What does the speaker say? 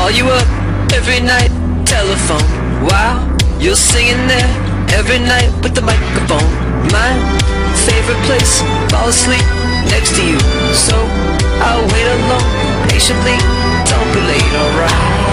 call you up every night, telephone. Wow, you're singing there every night with the microphone. My favorite place, fall asleep next to you. So I'll wait alone, patiently, don't be late, alright.